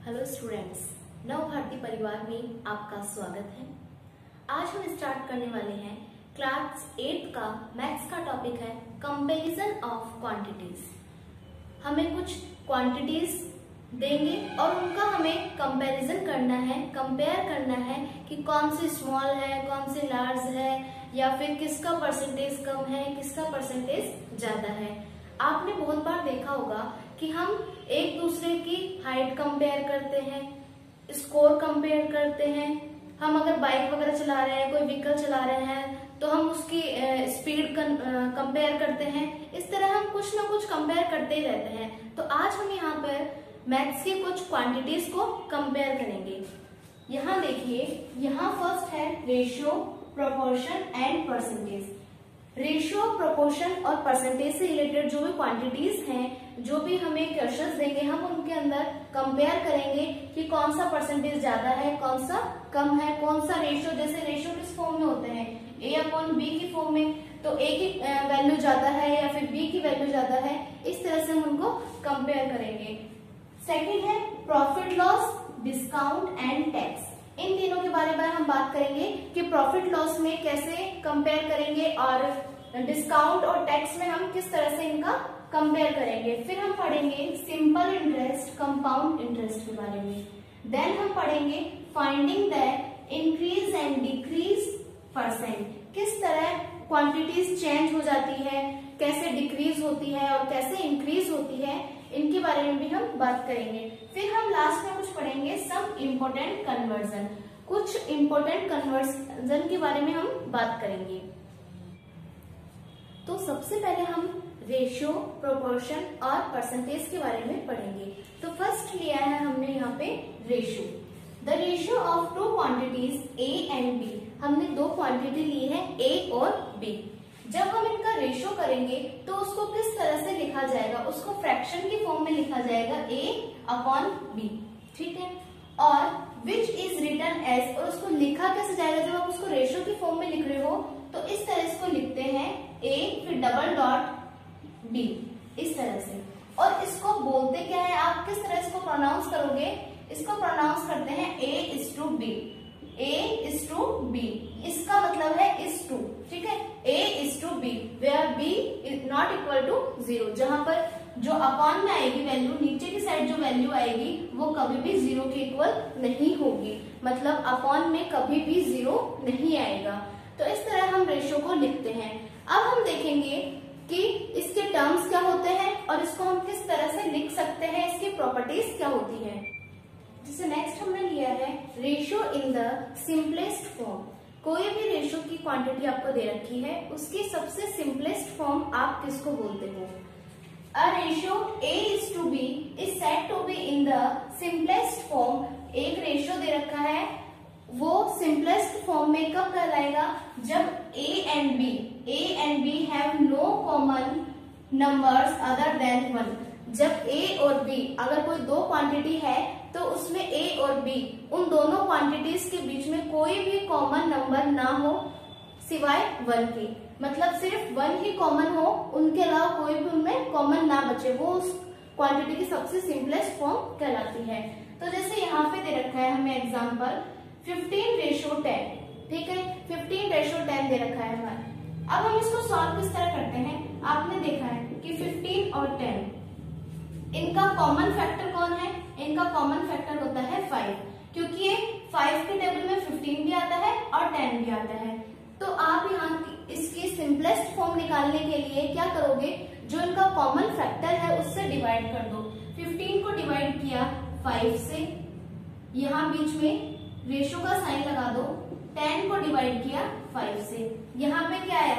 Hello students, नव भारती परिवार में आपका स्वागत है। आज हम स्टार्ट करने वाले हैं क्लास 8 का मैथ्स का टॉपिक है कंपैरिजन ऑफ क्वांटिटीज। हमें कुछ क्वांटिटीज देंगे और उनका हमें कंपैरिजन करना है, कंपेयर करना है कि कौन सी स्मॉल है, कौन सी लार्ज है, या फिर किसका परसेंटेज कम है, किसका परसेंटेज ज्यादा है। आपने बहुत बार देखा होगा कि हम एक दूसरे की हाइट कंपेयर करते हैं, स्कोर कंपेयर करते हैं। हम अगर बाइक वगैरह चला रहे हैं, कोई व्हीकल चला रहे हैं, तो हम उसकी स्पीड कंपेयर करते हैं। इस तरह हम कुछ ना कुछ कंपेयर करते ही रहते हैं। तो आज हम यहाँ पर मैथ्स की कुछ क्वांटिटीज को कंपेयर करेंगे। यहाँ देखिए, यहाँ फर्स्ट है ratio, proportion and percentage. Ratio, proportion और परसेंटेज से रिलेटेड जो भी क्वांटिटीज हैं, जो भी हमें क्वेश्चंस देंगे, हम उनके अंदर कंपेयर करेंगे कि कौन सा परसेंटेज ज्यादा है, कौन सा कम है, कौन सा रेशियो। जैसे रेशियो किस फॉर्म में होते हैं, A/B की फॉर्म में, तो A की वैल्यू ज्यादा है या फिर B की वैल्यू ज्यादा है। इस तरह से हम उनको कंपेयर करेंगे। सेकेंड है profit loss, discount and tax. इन तीनों के बारे में हम बात करेंगे कि प्रॉफिट लॉस में कैसे कंपेयर करेंगे और डिस्काउंट और टैक्स में हम किस तरह से इनका कंपेयर करेंगे। फिर हम पढ़ेंगे सिंपल इंटरेस्ट, कंपाउंड इंटरेस्ट के बारे में। देन हम पढ़ेंगे finding the increase and decrease percent. किस तरह क्वांटिटीज चेंज हो जाती है, कैसे डिक्रीज होती है और कैसे इंक्रीज होती है, इनके बारे में भी हम बात करेंगे। फिर हम लास्ट में कुछ पढ़ेंगे सम इम्पोर्टेंट कन्वर्जन। कुछ इम्पोर्टेंट कन्वर्जन के बारे में हम बात करेंगे। तो सबसे पहले हम रेशियो, प्रोपोर्शन और परसेंटेज के बारे में पढ़ेंगे। तो फर्स्ट लिया है हमने यहाँ पे ratio. The ratio of two quantities A and B। हमने दो क्वांटिटी ली है A और B। जब हम इनका रेशियो करेंगे तो उसको किस तरह से लिखा जाएगा, उसको फ्रैक्शन की फॉर्म में लिखा जाएगा A/B, ठीक है। और विच इज रिटन एज, और उसको लिखा कैसे जाएगा, जब आप उसको रेशियो की फॉर्म में लिख रहे हो तो इस तरह इसको लिखते हैं A फिर डबल डॉट B, इस तरह से। और इसको बोलते क्या है, आप किस तरह इसको प्रोनाउंस करोगे, इसको प्रोनाउंस करते हैं A/B, A/B। इसका मतलब है is to, ठीक है, A/B, where B is not equal to 0। जहां पर जो अपॉन में आएगी वैल्यू, नीचे की साइड जो वैल्यू आएगी वो कभी भी 0 के इक्वल नहीं होगी। मतलब अपॉन में कभी भी 0 नहीं आएगा। तो इस तरह हम रेशियो को लिखते हैं। अब हम देखेंगे कि इसके टर्म्स क्या होते हैं और इसको हम किस तरह से लिख सकते हैं, इसकी प्रॉपर्टीज क्या होती है। जैसे नेक्स्ट हमने लिया है ratio in the simplest form. कोई भी रेशियो की क्वांटिटी आपको दे रखी है, उसकी सबसे सिंपलेस्ट फॉर्म आप किसको बोलते हो। A ratio A/B is said to be in the simplest form. एक रेशियो दे रखा है, वो सिंपलेस्ट फॉर्म में कब कहलाएगा, जब A and B have no common numbers other than 1। जब A और B, अगर कोई दो क्वांटिटी है तो उसमें A और B, उन दोनों क्वांटिटीज के बीच में कोई भी कॉमन नंबर ना हो सिवाय 1 के। मतलब सिर्फ 1 ही कॉमन हो, उनके अलावा कोई भी उनमें कॉमन ना बचे, वो उस क्वांटिटी की सबसे सिंपलेस्ट फॉर्म कहलाती है। तो जैसे यहाँ पे दे रखा है हमें एग्जाम्पल 15/10, ठीक है, 15/10 दे रखा है हमारे। अब हम इसको सॉल्व किस तरह करते हैं, आपने देखा है कि 15 और 10 इनका कॉमन फैक्टर कौन है, इनका कॉमन फैक्टर होता है 5, क्योंकि ये 5 के टेबल में 15 भी आता है और 10 भी आता है। तो आप यहाँ इसकी सिंपलेस्ट फॉर्म निकालने के लिए क्या करोगे, जो इनका कॉमन फैक्टर है उससे डिवाइड कर दो। 15 को डिवाइड किया 5 से, यहाँ बीच में रेशियो का साइन लगा दो। 10 को डिवाइड किया 5 से, यहाँ पे क्या आया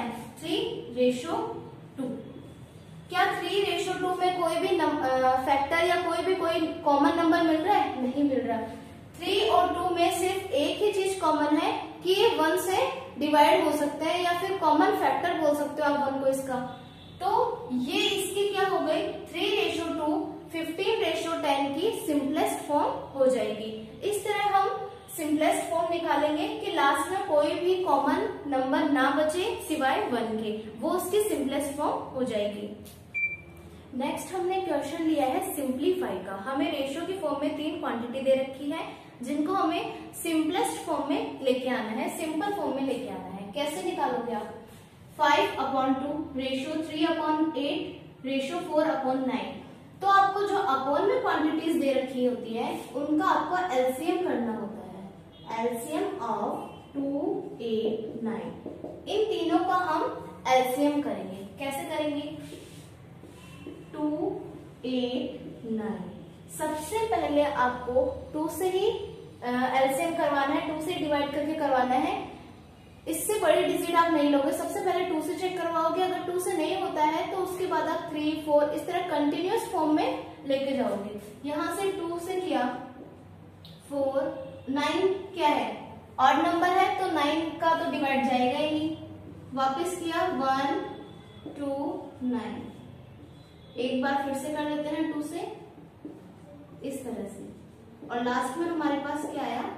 3/2। क्या 3/2 में कोई भी फैक्टर या कोई कॉमन नंबर मिल रहा है, नहीं मिल रहा। 3 और 2 में सिर्फ एक ही चीज कॉमन है कि ये 1 से डिवाइड हो सकते हैं, या फिर कॉमन फैक्टर बोल सकते हो आप 1 को इसका। तो ये इसकी क्या हो गई, 3/2 15/10 की सिंपलेस्ट फॉर्म हो जाएगी। इस तरह हम सिंपलेस्ट फॉर्म निकालेंगे कि लास्ट में कोई भी कॉमन नंबर ना बचे सिवाय 1 के, वो उसकी सिंपलेस्ट फॉर्म हो जाएगी। नेक्स्ट हमने क्वेश्चन लिया है सिंप्लीफाई का। हमें रेशियो की फॉर्म में 3 क्वांटिटी दे रखी है जिनको हमें सिंपलेस्ट फॉर्म में लेके आना है, सिंपल फॉर्म में लेके आना है। कैसे निकालोगे आप? 5/2 रेशियो 3/8 रेशियो 4/9। तो आपको जो अपॉन में क्वांटिटीज दे रखी होती है उनका आपको एलसीएम करना होता है। एलसीएम ऑफ 2, 8, 9, इन तीनों का हम एलसीएम करेंगे। कैसे करेंगे? 2, 8, 9। सबसे पहले आपको 2 से ही एलसीएम करवाना है, 2 से डिवाइड करके करवाना है। इससे बड़ी डिजिट आप नहीं लोगे, सबसे पहले 2 से चेक करवाओगे। अगर 2 से नहीं होता है तो उसके बाद आप 3, 4 इस तरह कंटिन्यूअस फॉर्म में लेके जाओगे। यहां से 2 से किया 4, 9 क्या है? ऑड नंबर है तो 9 का तो डिवाइड जाएगा ही नहीं। वापस किया 1, 2, 9। एक बार फिर से कर लेते हैं 2 से, इस तरह से। और लास्ट में हमारे पास क्या आया?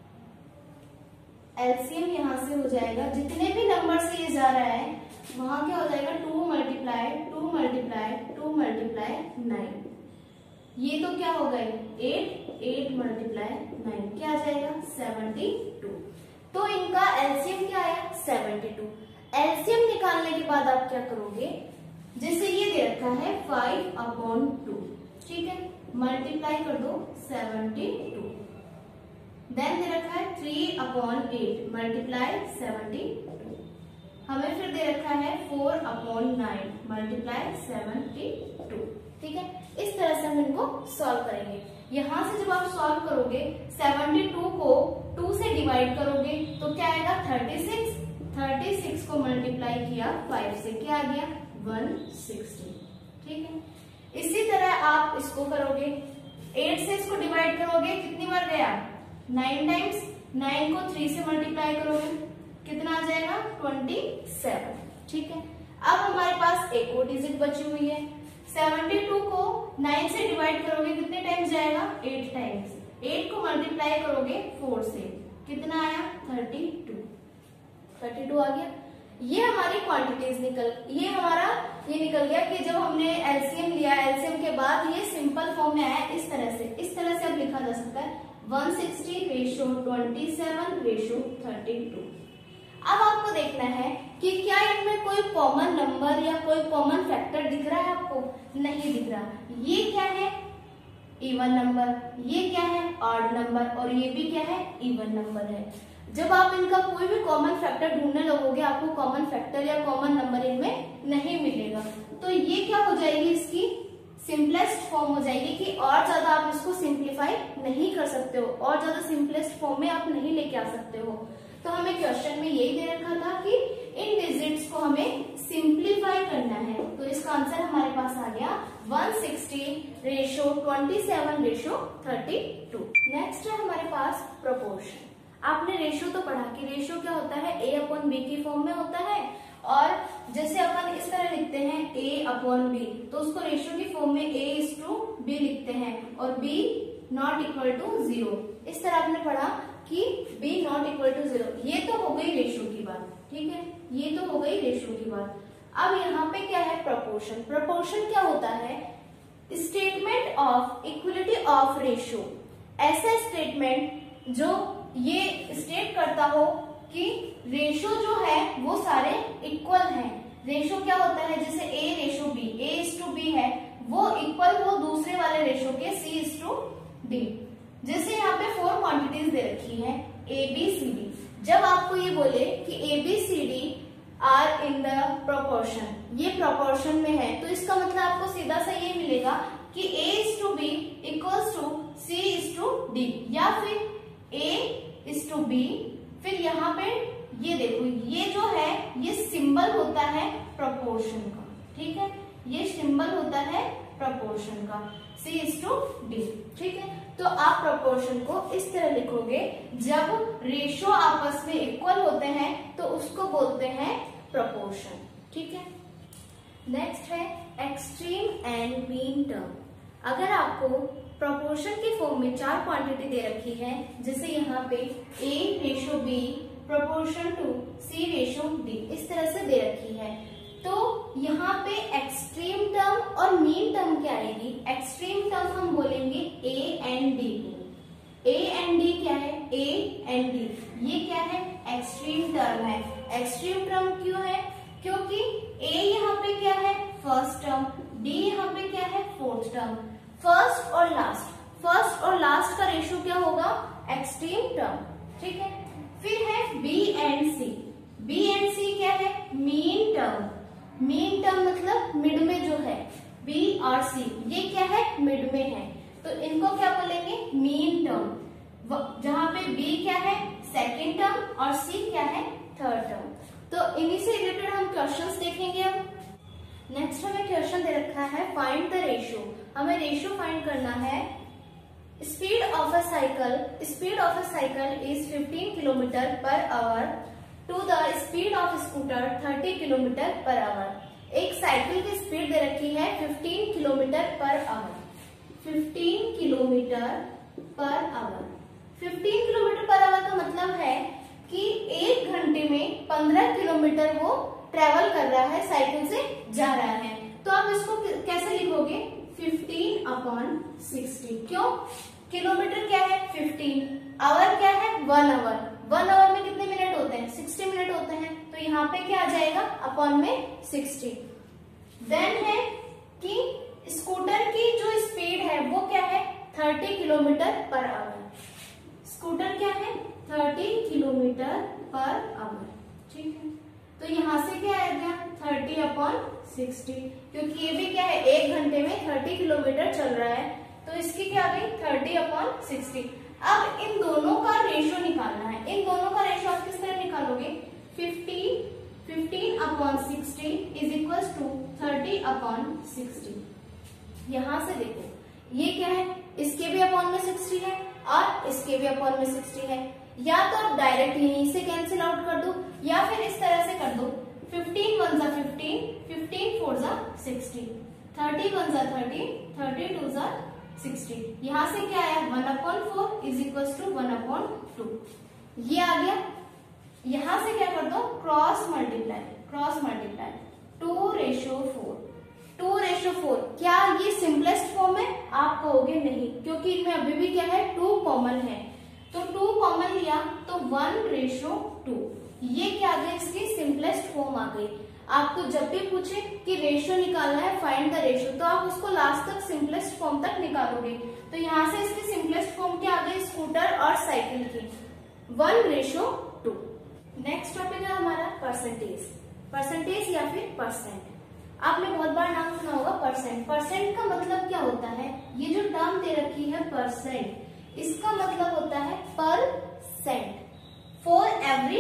एलसीएम यहां से हो जाएगा, जितने भी नंबर से ये जा रहा है वहां क्या हो जाएगा? 2 मल्टीप्लाई 2 मल्टीप्लाई 2 मल्टीप्लाई 9। ये तो क्या हो गए? 8 मल्टीप्लाई 9 क्या आ जाएगा? 72। तो इनका एलसीएम क्या आया? 72। एलसीएम निकालने के बाद आप क्या करोगे? जैसे ये दे रखा है 5/2, ठीक है, मल्टीप्लाई कर दो 72। देन दे रखा है 3/8 मल्टीप्लाई 72। हमें फिर दे रखा है 4/9 मल्टीप्लाई 72। ठीक है, इस तरह से हम इनको सॉल्व करेंगे। यहां से जब आप सॉल्व करोगे 72 को 2 से डिवाइड करोगे तो क्या आएगा? 36। 36 को मल्टीप्लाई किया 5 से, क्या आ गया? 160। ठीक है, इसी तरह आप इसको करोगे। 8 से इसको डिवाइड करोगे, कितनी बार गया? 9 टाइम्स। 9 को 3 से मल्टीप्लाई करोगे, कितना आ जाएगा? 27। ठीक है, अब हमारे पास एक और डिजिट बची हुई है। 72 को 9 से डिवाइड करोगे, कितने टाइम्स जाएगा? 8 टाइम्स। 8 को मल्टीप्लाई करोगे 4 से, कितना आया? 32 आ गया। ये हमारी क्वांटिटीज ये निकल गया कि जब हमने एलसीएम लिया, एलसीएम के बाद ये सिंपल फॉर्म में आया। इस तरह से अब लिखा जा सकता है 160 रेशियो 27 रेशियो 32। अब आपको देखना है कि क्या इनमें कोई कॉमन नंबर या कोई कॉमन फैक्टर दिख रहा है आपको? नहीं दिख रहा। ये क्या है? Even number. ये क्या है? Odd number. और ये भी क्या है? इवन नंबर है। जब आप इनका कोई भी कॉमन फैक्टर ढूंढने लगोगे आपको कॉमन फैक्टर या कॉमन नंबर इनमें नहीं मिलेगा। तो ये क्या हो जाएगी? इसकी सिंपलेस्ट फॉर्म हो जाएगी कि और ज्यादा आप इसको सिंप्लीफाई नहीं कर सकते हो, और ज्यादा सिंपलेस्ट फॉर्म में आप नहीं लेके आ सकते हो। तो हमें क्वेश्चन में यही दे रखा था कि इन डिजिट्स को हमें सिंप्लीफाई करना है। तो इसका आंसर हमारे पास आ गया 160 रेशियो 27 रेशियो 32। नेक्स्ट है हमारे पास प्रोपोर्शन। आपने रेशियो तो पढ़ा कि रेशियो क्या होता है? A/B की फॉर्म में होता है। और जैसे अपन इस तरह लिखते हैं A/B, तो उसको रेशियो की फॉर्म में A:B लिखते हैं और B ≠ 0। इस तरह आपने पढ़ा कि B ≠ 0। ये तो हो गई रेशियो की बात, ठीक है, ये तो हो गई रेशियो की बात। अब यहाँ पे क्या है? प्रोपोर्शन। प्रोपोर्शन क्या होता है? Statement of equality of ratio. ऐसा स्टेटमेंट जो ये स्टेट करता हो कि रेशियो जो है वो सारे इक्वल हैं। रेशियो क्या होता है? जैसे A:B, A:B है वो इक्वल हो दूसरे वाले रेशियो के C:D। जैसे यहाँ पे 4 क्वांटिटीज दे रखी है ABCD। जब आपको ये बोले कि ABCD are in the proportion, ये प्रोपोर्शन में है, तो इसका मतलब आपको सीधा सा ये मिलेगा कि A:B = C:D, या फिर A:B। फिर यहाँ पे ये देखो, ये जो है ये सिंबल होता है प्रोपोर्शन का, ठीक है, ये सिंबल होता है प्रोपोर्शन का C:D। ठीक है, तो आप प्रोपोर्शन को इस तरह लिखोगे, जब रेशियो आपस में इक्वल होते हैं तो उसको बोलते हैं प्रोपोर्शन। ठीक है, नेक्स्ट है एक्सट्रीम एंड मीन टर्म। अगर आपको प्रोपोर्शन की फॉर्म में 4 क्वांटिटी दे रखी है, जैसे यहाँ पे A:B प्रोपोर्शन टू C:D इस तरह से दे रखी है, तो यहाँ पे एक्सट्रीम टर्म और मीन टर्म क्या आएगी? एक्सट्रीम टर्म हम बोलेंगे ए एंड डी को। ए एंड डी क्या है? ए एंड डी ये क्या है? एक्सट्रीम टर्म है। एक्सट्रीम टर्म क्यों है? क्योंकि ए यहाँ पे क्या है? फर्स्ट टर्म, डी यहाँ पे क्या है? Fourth term. फर्स्ट और लास्ट का रेशियो क्या होगा? एक्सट्रीम टर्म, ठीक है। फिर है B and C. B and C क्या है? Mean term. मीन टर्म मतलब मिड में जो है, बी और सी ये क्या है? मिड में है, तो इनको क्या बोलेंगे? Mean term. जहां पे बी क्या है? सेकेंड टर्म और सी क्या है? Third term. तो इन्हीं से रिलेटेड हम क्वेश्चंस देखेंगे। अब नेक्स्ट हमें क्वेश्चन दे रखा है फाइंड द रेशियो। हमें रेशियो फाइंड करना है। Speed of a cycle is 15 kilometre per hour to the speed of scooter 30 kilometre per hour. एक साइकिल की स्पीड दे रखी है 15 kilometre per hour. 15 kilometre per hour 15 kilometre per hour का मतलब है कि 1 घंटे में 15 किलोमीटर वो ट्रेवल कर रहा है, साइकिल से जा रहा है। तो आप इसको कैसे लिखोगे? 15/60। क्यों? किलोमीटर क्या है? 15, आवर क्या है? 1 आवर। 1 आवर में कितने मिनट होते हैं? 60 मिनट होते हैं। तो यहाँ पे क्या आ जाएगा? अपॉन में 60। देन है कि स्कूटर की जो स्पीड है वो क्या है? 30 किलोमीटर पर आवर। स्कूटर क्या है? 30 किलोमीटर पर आवर, ठीक है। तो यहाँ से क्या आ गया? 30/60, क्योंकि ये भी क्या है? 1 घंटे में 30 किलोमीटर चल रहा है, तो इसकी क्या आ गई? 30/60। अब इन दोनों का रेशियो निकालना है। इन दोनों का रेशियो आप किस तरह निकालोगे? 15/60 इज इक्वल टू 30/60। यहाँ से देखो ये क्या है? इसके भी अपॉन में 60 है और इसके भी अपॉन में 60 है। या तो आप डायरेक्ट यहीं से कैंसिल आउट कर दो, या फिर इस तरह से कर दो। 15 1 जा 15, 15 4 जा 60, 30 1 जा 30, 30 2 जा 60। यहाँ से क्या आया? 1/4 इज इक्वल टू 1/2। ये आ गया। यहाँ से क्या कर दो? Cross multiply 2/4। 2/4 क्या ये सिंपलेस्ट फॉर्म है? आप कहोगे नहीं, क्योंकि इनमें अभी भी क्या है? 2 कॉमन है। तो 2 कॉमन लिया तो 1/2। ये क्या आ गया? इसकी सिंपलेस्ट फॉर्म आ गई। आपको जब भी पूछे कि रेशियो निकालना है, फाइंड द रेशियो, तो आप उसको लास्ट तक सिंपलेस्ट फॉर्म तक निकालोगे। तो यहाँ से इसकी सिंपलेस्ट फॉर्म क्या आ गई? स्कूटर और साइकिल की 1/2। नेक्स्ट टॉपिक है हमारा परसेंटेज या फिर परसेंट। आपने बहुत बार नाम सुना होगा परसेंट। परसेंट का मतलब क्या होता है? ये जो टर्म दे रखी है परसेंट, इसका मतलब होता है परसेंट। फॉर एवरी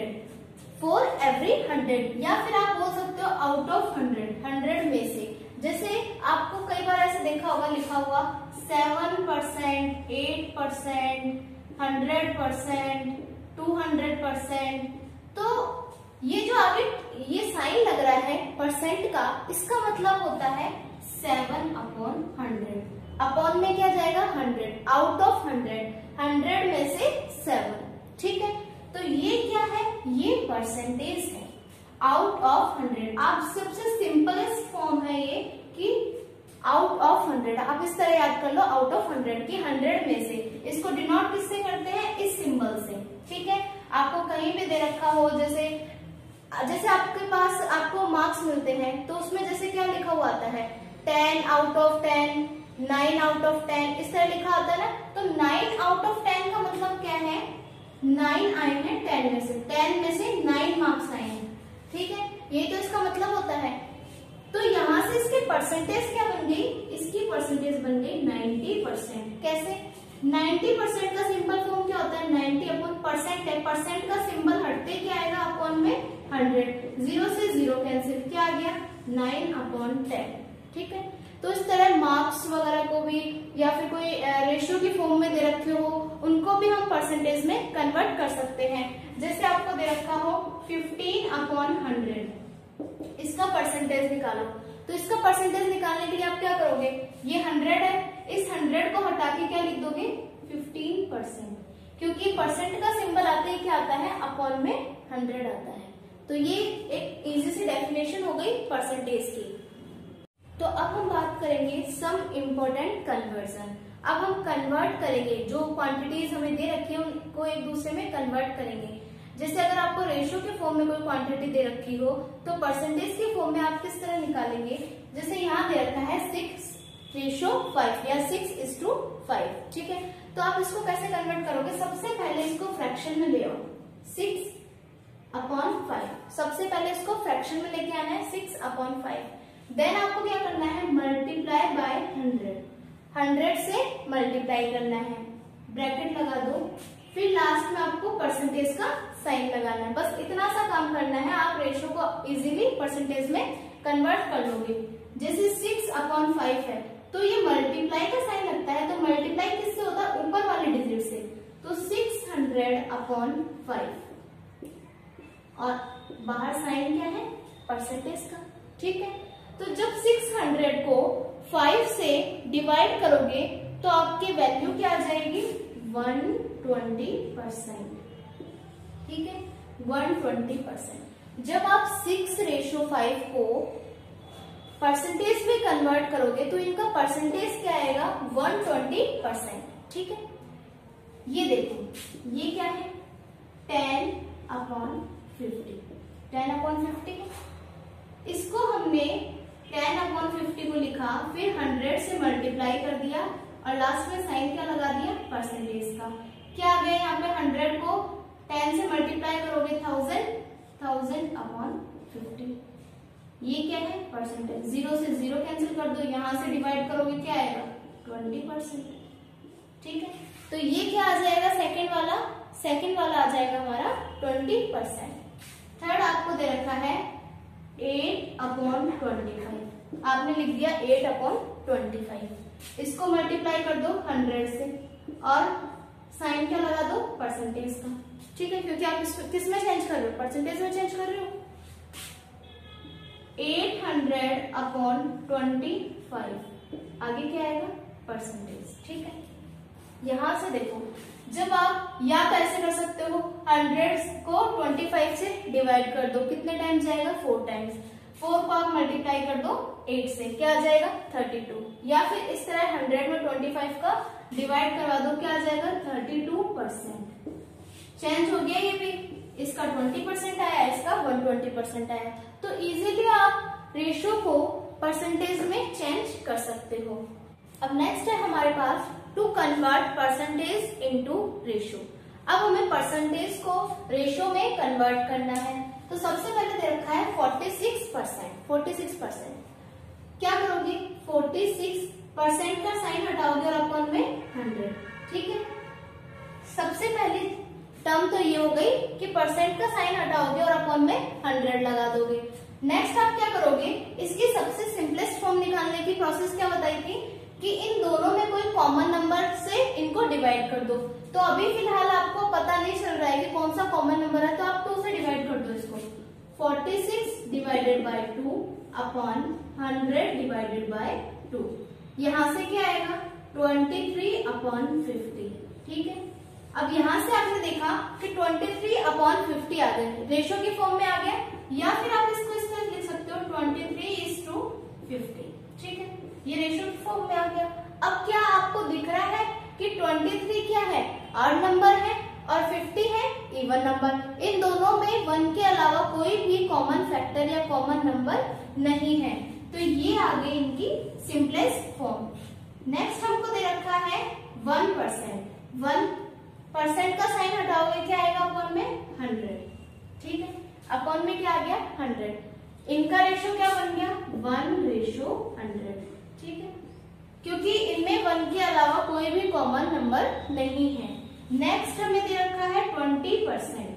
100, या फिर आप बोल सकते हो आउट ऑफ 100 में से। जैसे आपको कई बार ऐसे देखा होगा लिखा हुआ 7%, 8%, 100%, 200%। तो ये जो आगे ये साइन लग रहा है परसेंट का, इसका मतलब होता है 7/100। अपॉन में क्या जाएगा? 100। आउट ऑफ 100 में से 7, ठीक है। तो ये क्या है? ये परसेंटेज है आउट ऑफ 100। आप सबसे सिंपलेस्ट फॉर्म है ये कि आउट ऑफ 100। आप इस तरह याद कर लो, आउट ऑफ 100 की 100 में से। इसको डिनोट किससे करते हैं? इस सिंबल से, ठीक है। आपको कहीं भी दे रखा हो, जैसे आपके पास आपको मार्क्स मिलते हैं, तो उसमें जैसे क्या लिखा हुआ आता है? 10 आउट ऑफ 10, 9 आउट ऑफ 10, इस तरह लिखा आता है ना। तो 9 आउट ऑफ 10 का मतलब क्या है? 9 आए हैं 10 में से, 10 में से 9 मार्क्स आए हैं, ठीक है। ये तो इसका मतलब होता है। तो यहाँ से इसकी परसेंटेज क्या बन गई? इसकी परसेंटेज बन गई 90%। कैसे? 90% का सिंपल फॉर्म क्या होता है? 90/% है। परसेंट का सिंबल हटते क्या आएगा? अपॉन में 100। 0 से 0 कैंसिल, क्या आ गया? 9/10, ठीक है। तो इस तरह मार्क्स वगैरह को भी, या फिर कोई रेशियो की फॉर्म में दे रखे हो, उनको भी हम परसेंटेज में कन्वर्ट कर सकते हैं। जैसे आपको दे रखा हो 15/100, इसका परसेंटेज निकालो। तो इसका परसेंटेज निकालने के लिए आप क्या करोगे? ये 100 है, इस 100 को हटा के क्या लिख दोगे? 15%, क्योंकि परसेंट का सिंबल आते ही क्या आता है? अपॉन में 100 आता है। तो ये एक इजी सी डेफिनेशन हो गई परसेंटेज की। तो अब हम बात करेंगे सम इम्पोर्टेंट कन्वर्जन। अब हम कन्वर्ट करेंगे, जो क्वांटिटीज हमें दे रखी है उनको एक दूसरे में कन्वर्ट करेंगे। जैसे अगर आपको रेशियो के फॉर्म में कोई क्वांटिटी दे रखी हो तो परसेंटेज के फॉर्म में आप किस तरह निकालेंगे। जैसे यहाँ दे रखा है 6:5 या 6:5, ठीक है। तो आप इसको कैसे कन्वर्ट करोगे, सबसे पहले इसको फ्रैक्शन में ले आओ, 6/5। सबसे पहले इसको फ्रैक्शन में लेके आना है 6/5। देन आपको क्या करना है, मल्टीप्लाई बाय 100 से मल्टीप्लाई करना है, ब्रैकेट लगा दो, फिर लास्ट में आपको परसेंटेज का साइन लगाना है। बस इतना सा काम करना है, आप रेशियो को इजीली परसेंटेज में कन्वर्ट कर लोगे। जैसे 6/5 है तो ये मल्टीप्लाई का साइन लगता है, तो मल्टीप्लाई किससे होता है, ऊपर वाले डिजिट से, तो 600/5 और बाहर साइन क्या है, परसेंटेज का, ठीक है। तो जब 600 को 5 से डिवाइड करोगे तो आपकी वैल्यू क्या आ जाएगी, 120%, ठीक है, 120%। जब आप 6:5 को परसेंटेज में कन्वर्ट करोगे तो इनका परसेंटेज क्या आएगा, 120%, ठीक है। ये देखो, ये क्या है, 10/50, 10/50। इसको हमने 10/50 को लिखा, फिर 100 से मल्टीप्लाई कर दिया और लास्ट में साइन क्या लगा दिया, परसेंटेज का। क्या आ गया यहाँ पे, 100 को 10 से मल्टीप्लाई करोगे 1000/50। ये क्या है, परसेंटेज। 0 से 0 कैंसिल कर दो, यहाँ से डिवाइड करोगे क्या आएगा, 20%, ठीक है। तो ये क्या आ जाएगा, सेकंड वाला आ जाएगा हमारा 20%। थर्ड आपको दे रखा है 8/25, आपने लिख दिया 8/25। इसको मल्टीप्लाई कर दो 100 से और साइन क्या लगा दो, परसेंटेज का, ठीक है, क्योंकि आप इसको किस में चेंज कर रहे हो, परसेंटेज में चेंज कर रहे हो। 800/25, आगे क्या आएगा, परसेंटेज, ठीक है। यहां से देखो, जब आप या तो ऐसे कर सकते हो, 100 को 25 से डिवाइड कर दो, कितने टाइम जाएगा, 4 टाइम्स। 4 को आप मल्टीप्लाई कर दो 8 से, क्या आ जाएगा, 32। या फिर इस तरह 100 में 25 का डिवाइड करवा दो, क्या आ जाएगा, 32%। चेंज हो गया ये भी, इसका 20% आया, इसका 120% आया। तो इजीली आप रेशियो को परसेंटेज में चेंज कर सकते हो। अब नेक्स्ट है हमारे पास to convert percentage into ratio. अब हमें परसेंटेज को रेशियो में कन्वर्ट करना है। तो सबसे पहले दे रखा है 46%। क्या करोगे, 46% का साइन हटाओगे और अपन में 100, ठीक है। सबसे पहली टर्म तो ये हो गई कि परसेंट का साइन हटाओगे और अपन में 100 लगा दोगे। नेक्स्ट आप क्या करोगे, इसकी सबसे सिंपलेस्ट फॉर्म निकालने की प्रोसेस क्या बताई थी कि इन दोनों में कोई कॉमन नंबर से इनको डिवाइड कर दो। तो अभी फिलहाल आपको पता नहीं चल रहा है कि कौन सा कॉमन नंबर है, तो आप 2 से डिवाइड कर दो इसको। 46 divided by 2 upon 100 divided by 2, यहां से क्या आएगा, 23/50, ठीक है। अब यहां से आपने देखा कि 23/50 आ गए, रेशियो की फॉर्म में आ गया, या फिर आप इसको इस तरह लिख सकते हो 23:50, ठीक है, ये रेशियो की फॉर्म में आ गया। अब क्या आपको दिख रहा है कि 23 क्या है, ऑड नंबर है और 50 है इवन नंबर। इन दोनों में 1 के अलावा कोई भी कॉमन फैक्टर या कॉमन नंबर नहीं है। तो ये आ गई इनकी सिंपलेस्ट फॉर्म। नेक्स्ट हमको दे रखा है 1%। 1% का साइन हटाओगे क्या आएगा, अपॉन में 100, ठीक है। अपॉन में क्या आ गया, 100। इनका रेशियो क्या बन गया, 1:100, ठीक है, क्योंकि इनमें 1 के अलावा कोई भी कॉमन नंबर नहीं है। नेक्स्ट हमें दे रखा है 20%।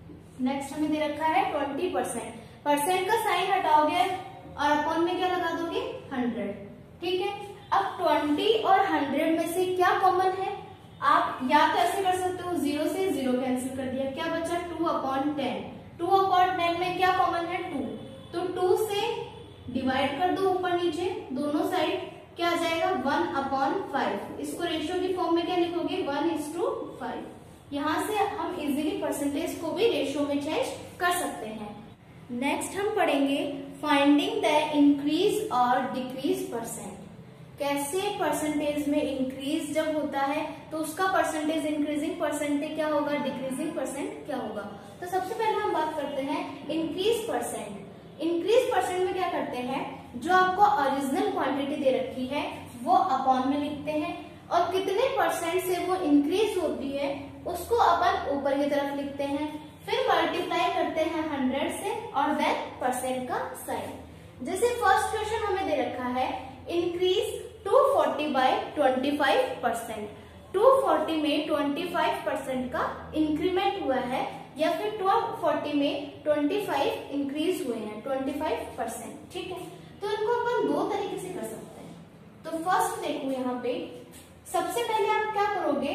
परसेंट का साइन हटाओगे और अपॉन में क्या लगा दोगे, 100, ठीक है। अब 20 और 100 में से क्या कॉमन है, आप या तो ऐसे कर सकते हो, 0 से 0 कैंसिल कर दिया, क्या बचा, 2/10। 2/10 में क्या कॉमन है, 2, तो 2 से डिवाइड कर दो ऊपर नीचे दोनों साइड, क्या आ जाएगा, 1/5। इसको रेशियो की फॉर्म में क्या लिखोगे, 1:5। यहाँ से हम इजीली परसेंटेज को भी रेशियो में चेंज कर सकते हैं। नेक्स्ट हम पढ़ेंगे फाइंडिंग द इंक्रीज और डिक्रीज परसेंट। कैसे परसेंटेज में इंक्रीज जब होता है तो उसका परसेंटेज इंक्रीजिंग परसेंट क्या होगा, डिक्रीजिंग परसेंट क्या होगा। तो सबसे पहले हम बात करते हैं इंक्रीज परसेंट। इंक्रीज परसेंट में क्या करते हैं, जो आपको ओरिजिनल क्वांटिटी दे रखी है वो अपॉन में लिखते हैं और कितने परसेंट से वो इंक्रीज होती है उसको अपन ऊपर की तरफ लिखते हैं, फिर मल्टीप्लाई करते हैं 100 से और देन परसेंट का साइन। जैसे फर्स्ट क्वेश्चन हमें दे रखा है इंक्रीज 240 बाय 25%। 240 में 25% का इंक्रीमेंट हुआ है या फिर 240 में 25 इंक्रीज हुए हैं 25%। ठीक है, तो इनको अपन दो तरीके से कर सकते हैं। तो फर्स्ट देखो यहाँ पे सबसे पहले आप क्या करोगे,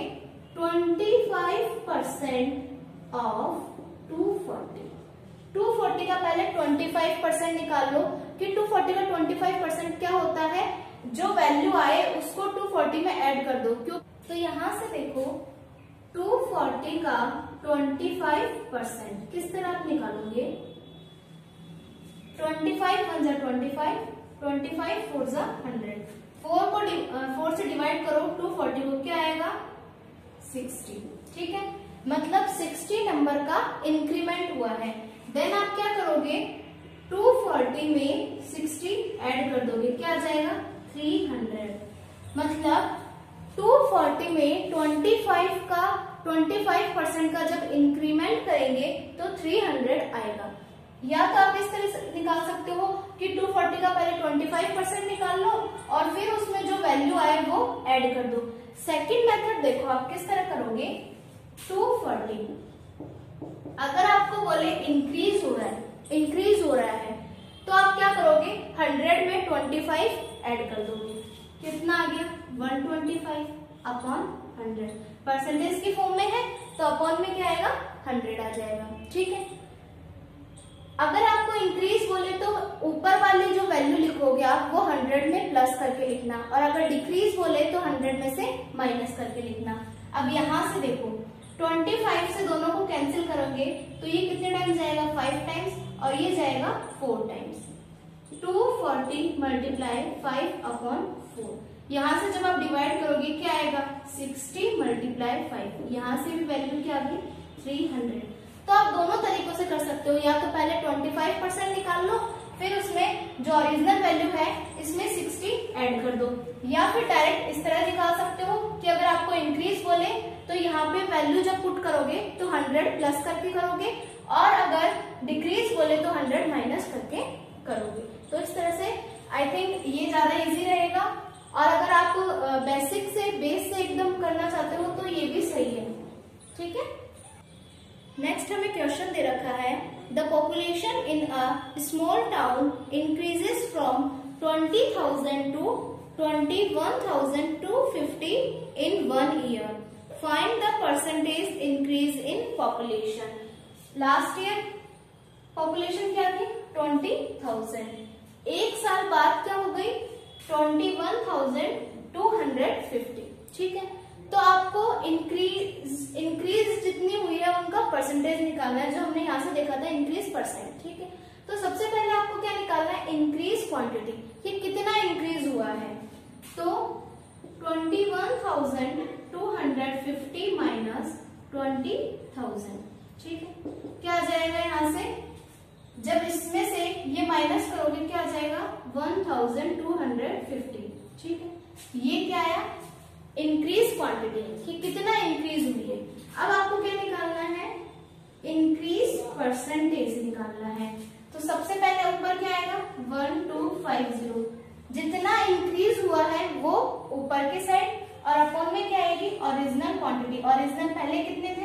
25% ऑफ 240 का पहले 25% निकाल लो कि 240 का 25% क्या होता है, जो वैल्यू आए उसको 240 में ऐड कर दो। क्यों, तो यहां से देखो 240 का 25% किस तरह आप निकालोगे, 25 1 जा 25, 25 4 जा 100, 4 से डिवाइड करो 240 को, क्या आएगा 60। ठीक है, मतलब 60 नंबर का इंक्रीमेंट हुआ है। देन आप क्या करोगे, 240 में 60 ऐड कर दोगे, क्या आ जाएगा 300। मतलब 240 में 25% का जब इंक्रीमेंट करेंगे तो 300 आएगा। या तो आप इस तरह से निकाल सकते हो कि 240 का पहले 25% निकाल लो और फिर उसमें जो वैल्यू आए वो ऐड कर दो। सेकंड मेथड देखो आप किस तरह करोगे, 240 अगर आपको बोले इंक्रीज हो रहा है तो आप क्या करोगे, 100 में 25 ऐड कर दोगे, कितना आ गया 125 अपॉन 100। परसेंटेज की फॉर्म में है तो अपॉन में क्या आएगा 100 आ जाएगा। ठीक है, अगर आपको इंक्रीज बोले तो ऊपर वाली जो वैल्यू लिखोगे आप वो 100 में प्लस करके लिखना, और अगर डिक्रीज बोले तो 100 में से माइनस करके लिखना। अब यहां से देखो 25 से दोनों को कैंसिल करोगे तो ये कितने टाइम्स जाएगा, 5 टाइम्स, और ये जाएगा 4 टाइम्स। 240 मल्टीप्लाई 5 अपॉन 4, यहाँ से जब आप डिवाइड करोगे क्या आएगा 60 मल्टीप्लाई 5, यहाँ से भी वैल्यू क्या आ गई 300। तो आप दोनों तरीकों से कर सकते हो, या तो पहले 25% निकाल लो फिर उसमें जो ओरिजिनल वैल्यू है इसमें 60 ऐड कर दो, या फिर डायरेक्ट इस तरह निकाल सकते हो कि अगर आपको इंक्रीज बोले तो यहाँ पे वैल्यू जब पुट करोगे तो 100 प्लस करके करोगे, और अगर डिक्रीज बोले तो 100 माइनस करके करोगे। तो इस तरह से आई थिंक ये ज्यादा इजी रहेगा, और अगर आप बेसिक से बेस से एकदम करना चाहते हो तो ये भी सही है। ठीक है, नेक्स्ट हमें क्वेश्चन दे रखा है, the population in a small town increases from 20,000 to 21,250 in 1 year. Find the percentage increase in population. Last year population क्या थी 20,000, एक साल बाद क्या हो गई 21,250। ठीक है, तो आपको इंक्रीज जितनी हुई है उनका परसेंटेज निकालना है, जो हमने यहाँ से देखा था इंक्रीज परसेंट। ठीक है, तो सबसे पहले आपको क्या निकालना है, इंक्रीज क्वांटिटी, कि कितना इंक्रीज हुआ है। तो 21,250 माइनस 20,000। ठीक है, क्या आ जाएगा यहाँ से, जब इसमें से ये माइनस करोगे क्या आ जाएगा 1,250। ठीक है, ये क्या आया इंक्रीज क्वांटिटी, कि कितना इंक्रीज हुई है। अब आपको क्या निकालना है, इंक्रीज परसेंटेज निकालना है। तो सबसे पहले ऊपर क्या आएगा 1250, जितना इंक्रीज हुआ है वो ऊपर के साइड, और अपॉन में क्या आएगी ओरिजिनल क्वांटिटी। ओरिजिनल पहले कितने थे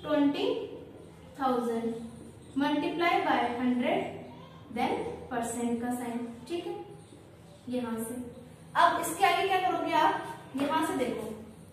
20,000 मल्टीप्लाई बाय 100 देन परसेंट का साइन। ठीक है, यहां से अब इसके आगे क्या करोगे आप, यहां से देखो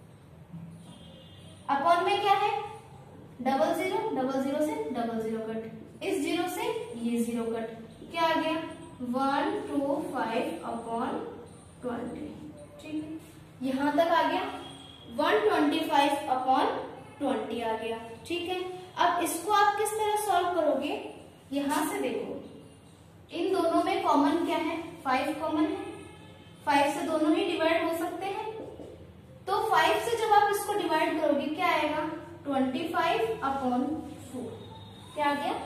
अपॉन में क्या है 00, 00 से 00 कट, इस 0 से ये 0 कट, क्या आ गया 125 अपॉन 20। ठीक है, यहां तक आ गया 125 अपॉन 20 आ गया। ठीक है, अब इसको आप किस तरह सॉल्व करोगे, यहां से देखो इन दोनों में कॉमन क्या है, 5 कॉमन है, 5 से दोनों ही डिवाइड हो सकते हैं। तो 5 से जब आप इसको डिवाइड करोगे क्या आएगा, 25/4। क्या आ गया,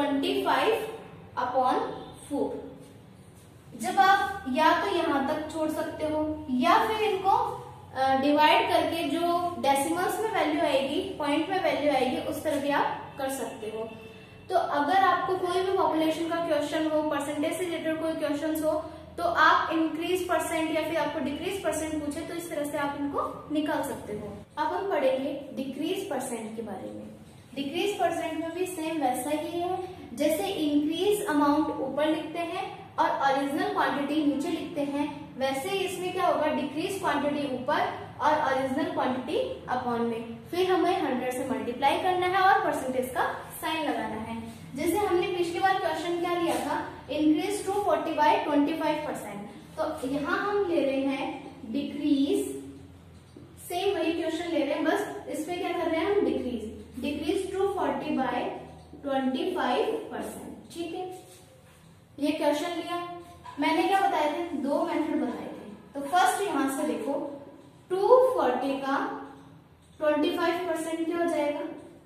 25/4। जब आप या तो यहां तक छोड़ सकते हो या फिर इनको डिवाइड करके जो डेसिमल्स में वैल्यू आएगी, पॉइंट में वैल्यू आएगी, उस तरह भी आप कर सकते हो। तो अगर आपको कोई भी पॉपुलेशन का क्वेश्चन हो, परसेंटेज से रिलेटेड कोई क्वेश्चन हो, तो आप इंक्रीज परसेंट या फिर आपको डिक्रीज परसेंट पूछे तो इस तरह से आप इनको निकाल सकते हो। अब हम पढ़ेंगे डिक्रीज परसेंट के बारे में। डिक्रीज परसेंट में भी सेम वैसा ही है, जैसे इंक्रीज अमाउंट ऊपर लिखते हैं और ओरिजिनल क्वांटिटी नीचे लिखते हैं, वैसे ही इसमें क्या होगा, डिक्रीज क्वांटिटी ऊपर और ओरिजिनल क्वांटिटी अपॉन में, फिर हमें 100 से मल्टीप्लाई करना है और परसेंटेज का साइन लगाना है। जैसे हमने पिछली बार क्वेश्चन क्या लिया था, इंक्रीज टू 40/25%। तो यहाँ हम ले रहे हैं डिक्रीज, सेम वही क्वेश्चन ले रहे हैं, बस इसमें क्या कर रहे हैं हम, डिक्रीज टू 40/25%। ठीक है, ये क्वेश्चन लिया, मैंने क्या बताए थे, 2 मेथड बताए थे। तो फर्स्ट यहां से देखो 240 का 25% क्या हो जाएगा,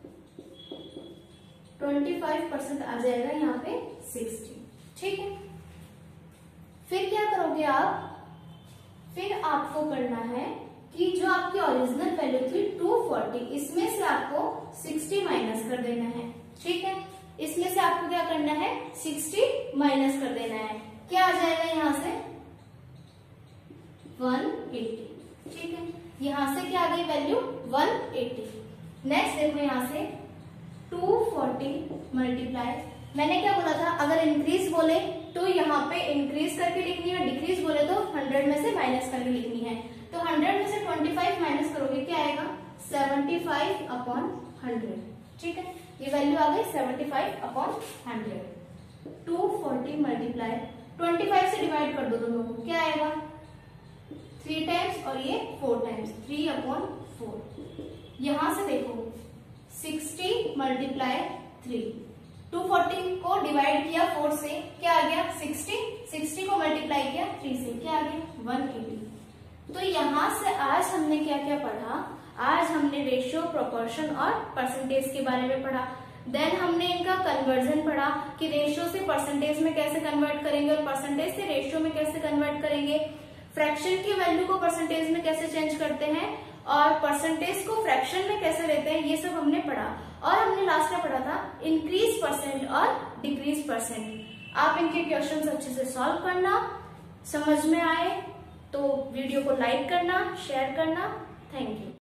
25% आ जाएगा यहाँ पे 60। ठीक है, फिर क्या करोगे आप, फिर आपको करना है कि जो आपकी ओरिजिनल वैल्यू थी 240, इसमें से आपको 60 माइनस कर देना है। ठीक है, इसमें से आपको क्या करना है, 60 माइनस कर देना है। क्या आ जाएगा यहाँ से, 180। ठीक है, यहाँ से क्या आ गई वैल्यू, 180। नेक्स्ट देखो यहाँ से 240 मल्टीप्लाई, मैंने क्या बोला था, अगर इंक्रीज बोले तो यहाँ पे इंक्रीज करके लिखनी है, डिक्रीज बोले तो 100 में से माइनस करके लिखनी है। तो 100 में से 25 माइनस करोगे क्या आएगा, 75/100। ठीक है, ये वैल्यू आ गई 75/100। 240 मल्टीप्लाई 25 से डिवाइड कर दो दोनों को, क्या आएगा, 3 टाइम्स और ये 4 टाइम्स, 3/4। यहां से देखो 60 मल्टीप्लाई 3, 240 को डिवाइड किया 4 से, क्या आ गया 60 को मल्टीप्लाई किया 3 से, क्या आ गया 180। तो यहां से आज हमने क्या क्या पढ़ा, आज हमने रेशियो, प्रोपोर्शन और परसेंटेज के बारे में पढ़ा। देन हमने इनका कन्वर्जन पढ़ा कि रेशियो से परसेंटेज में कैसे कन्वर्ट करेंगे और परसेंटेज से रेशियो में कैसे कन्वर्ट करेंगे, फ्रैक्शन की वैल्यू को परसेंटेज में कैसे चेंज करते हैं और परसेंटेज को फ्रैक्शन में कैसे लेते हैं, ये सब हमने पढ़ा। और हमने लास्ट में पढ़ा था इंक्रीज परसेंट और डिक्रीज परसेंट। आप इनके क्वेश्चंस अच्छे से सॉल्व करना, समझ में आए तो वीडियो को लाइक करना, शेयर करना। Thank you.